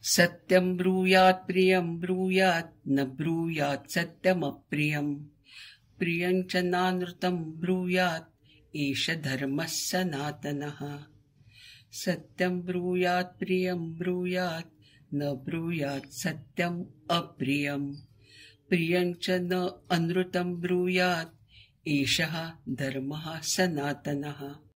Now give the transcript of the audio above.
सत्यं ब्रूयात् प्रियं ब्रूयात् न ब्रूयात् सत्यमप्रियम् प्रियं च नानृतं ब्रूयात् एष धर्मः सनातनः सत्यं ब्रूयात् प्रियं ब्रूयात् न ब्रूयात् सत्यम् अप्रियम् प्रियं च न अनृतं ब्रूयात् एषः धर्मः सनातनः।